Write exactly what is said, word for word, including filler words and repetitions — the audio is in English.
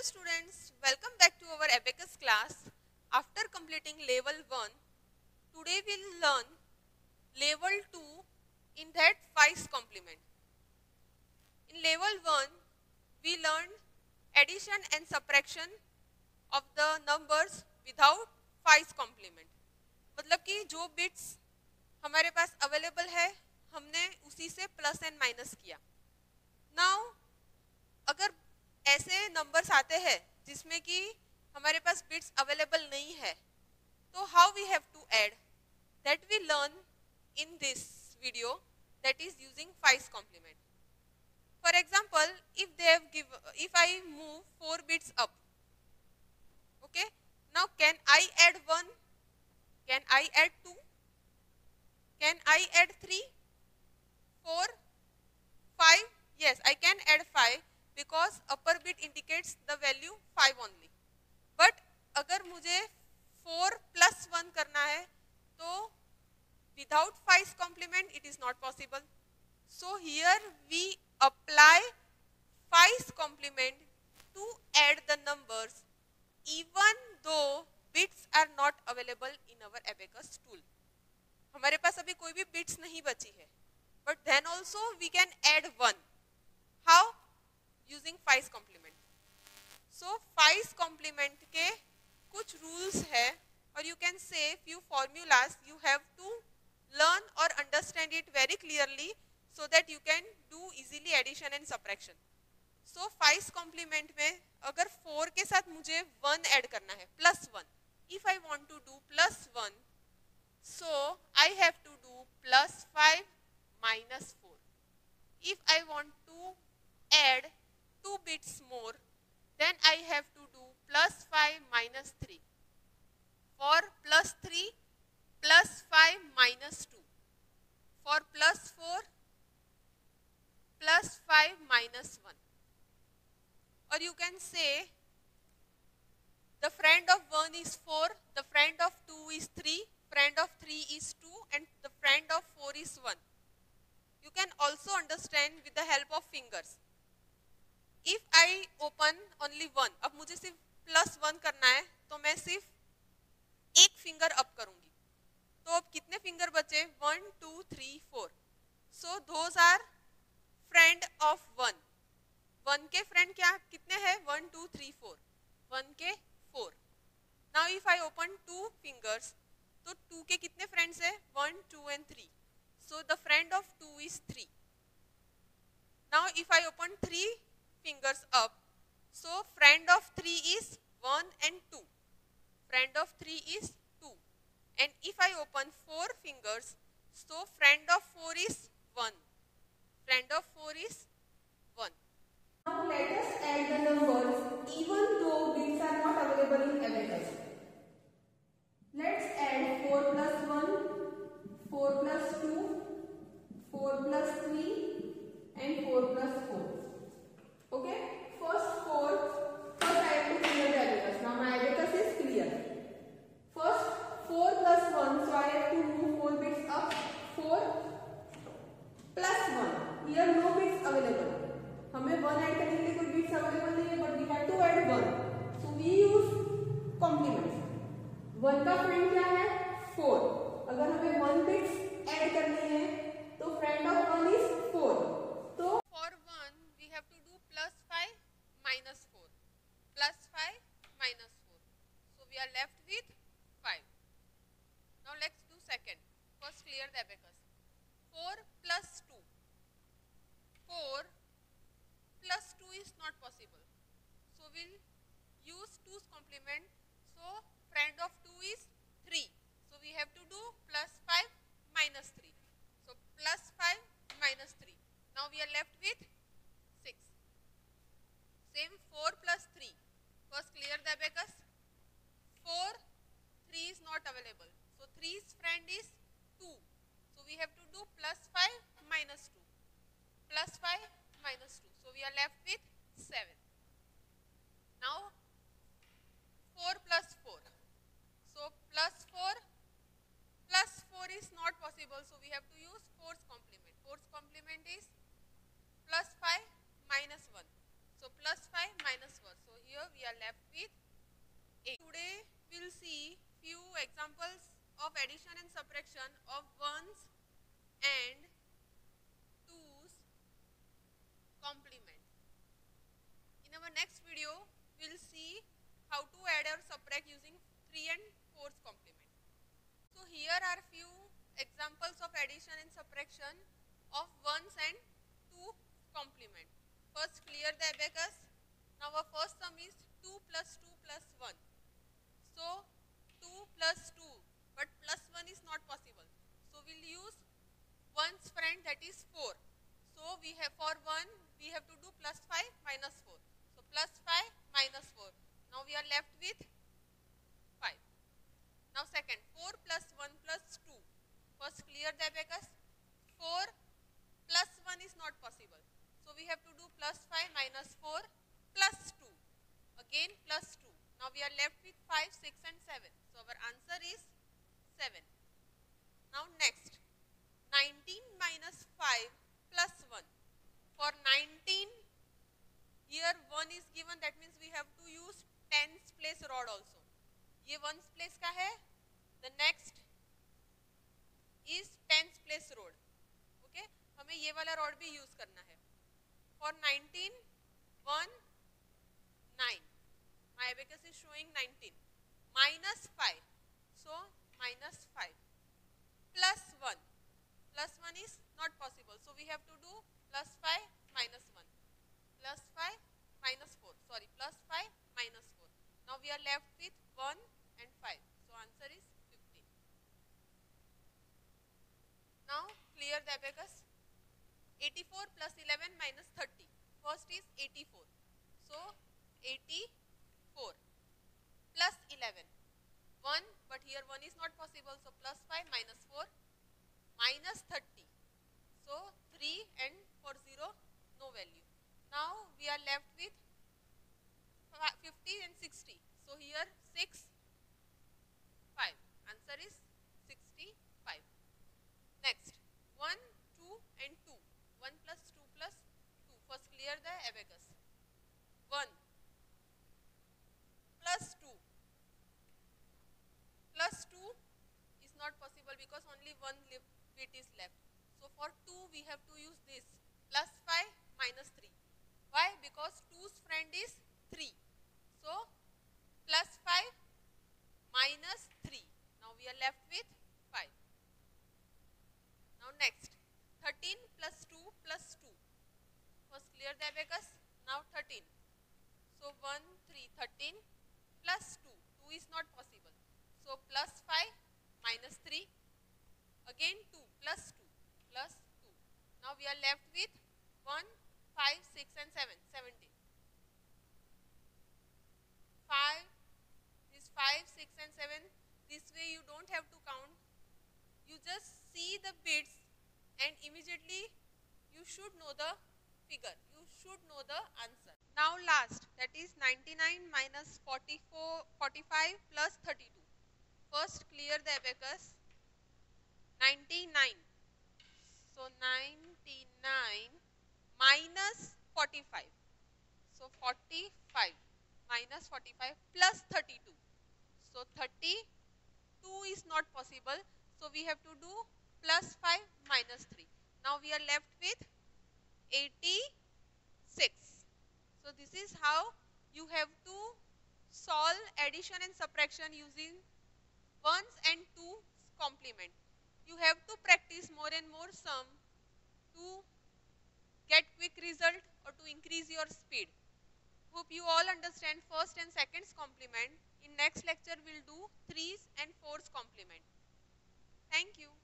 students, welcome back to our Abacus class. After completing level one, today we will learn level two in that fives complement. In level one, we learned addition and subtraction of the numbers without fives complement. मतलब कि जो bits हमारे पास available है, हमने उसी से plus and minus किया. Now, अगर ऐसे नंबर्स आते हैं जिसमें कि हमारे पास बिट्स अवेलेबल नहीं है, तो how we have to add, that we learn in this video, that is using five's complement. For example, if they have give if I move four bits up, okay, now can I add one, can I add two, can I add three, four, five? yes, I can add five because upper bit indicates the value five only. But अगर मुझे four plus one करना है, तो without fives complement it is not possible. So here we apply fives complement to add the numbers even though bits are not available in our abacus tool. हमारे पास अभी कोई भी bits नहीं बची है, but then also we can add one. How? Using fives complement. So fives complement के कुछ rules है, और you can say few formulas you have to learn or understand it very clearly so that you can do easily addition and subtraction. So fives complement में अगर four के साथ मुझे one add करना है, plus one. If I want to do plus one, so I have to do plus five minus four. If I want to add two bits more, then I have to do plus five minus three. For plus three, plus five minus two. For plus four, plus five minus one. Or you can say the friend of one is four, the friend of two is three, friend of three is two, and the friend of four is one. You can also understand with the help of fingers. If I open only one, अब मुझे सिर्फ plus one करना है, तो मैं सिर्फ एक finger up करूंगी. तो अब कितने फिंगर बचे? one, two, three, four. So those are friend of one. one के friend क्या कितने हैं? one, two, three, four. one के four. Now if I open two fingers, तो two के कितने friends हैं? one, two and three. So the friend of two is three. Now if I open three fingers up, so friend of three is one and two. Friend of three is two. And if I open four fingers, so friend of four is one. Friend of four is one. Now let us add the numbers even though bits are not available in abacus. Let's add four plus one, four plus two, four plus three and four plus four. Okay, first four, first I have to clear the abacus. Now my abacus is clear. First four plus one, so I have to move four bits up. four plus one, here no bits available. हमें one add करने के लिए कोई bits available नहीं है, but we have to add one. So we use complements. one का friend क्या है? four. अगर हमें one bits add करनी है, तो friend of one is four. तो minus four, plus five minus four. So we are left with five. Now let's do second. First clear the abacus. four plus two. four plus two is not possible. So we'll use two's complement. So friend of two is three. So we have to do plus five minus three. So plus five minus three. Now we are left with six. Same four plus three. First clear the abacus. four, three is not available. So three's friend is two. So we have to do plus five minus two. Plus five minus two. So we are left with seven. Now four plus four. So plus four plus four is not possible. So we have to use four's complement. Four's complement is plus five minus one. So plus five addition and subtraction of ones and two complement. First clear the abacus. Now our first sum is two plus two plus one. So two plus two, but plus one is not possible. So we'll use one's friend, that is four. So we have for one we have to do plus five minus four. So plus five minus four. Now we are left with five. Now second, four plus one plus two. First clear the abacus. four plus one is not possible. So we have to do plus five minus four plus two. Again plus two. Now we are left with five, six and seven. So our answer is seven. Now next, nineteen minus five plus one. For nineteen, here one is given, that means we have to use tens place rod also. ये ones place का है. The next is tens place rod. Okay, हमें ये वाला rod भी use करना है. For nineteen, one, nine. My abacus is showing nineteen. Minus five. So minus five. Plus one. Plus one is not possible. So we have to do plus five minus one. Plus five minus four. Sorry, plus five minus four. Now we are left with one and five. So answer is fifteen. Now clear the abacus. eighty-four plus eleven minus thirty. First is eighty-four. So eighty-four plus eleven. one, but here one is not possible. So plus five minus four minus thirty. So three and for zero, no value. Now we are left with fifty and sixty. So here six, five. Answer is sixty-five. Next, one, two and two. one plus two plus two. First clear the abacus. one plus two. Plus two is not possible because only one bit is left. So for two we have to use this. Plus five minus three. Why? Because two's friend is three. So plus five minus three. Now we are left with five. Now next, thirteen plus two plus two. First clear the abacus. Now thirteen. So one, three, thirteen plus two. two is not possible. So plus five minus three. Again two plus two plus two. Now we are left with one, five, six and seven. seventeen. five, this five, six and seven. This way you don't have to count. You just see the bits and immediately you should know the figure. You should know the answer. Now last, that is ninety-nine minus forty-four, forty-five plus thirty-two. First clear the abacus. ninety-nine. So ninety-nine minus forty-five. So forty-five minus forty-five plus thirty-two. So thirty-two is not possible. So we have to do plus five minus three. Now we are left with eighty-six. So this is how you have to solve addition and subtraction using ones and two complement. You have to practice more and more sum to get quick result or to increase your speed. Hope you all understand first and second's complement. In next lecture we'll do threes and fours complement. Thank you.